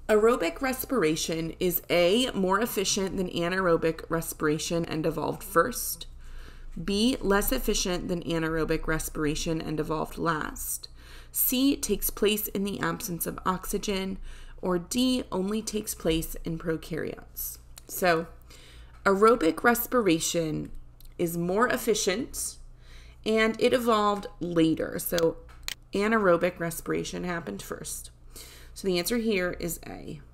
Aerobic respiration is A, more efficient than anaerobic respiration and evolved first. B, less efficient than anaerobic respiration and evolved last. C, takes place in the absence of oxygen. Or D, only takes place in prokaryotes. So aerobic respiration is more efficient and it evolved later. So anaerobic respiration happened first. So the answer here is A.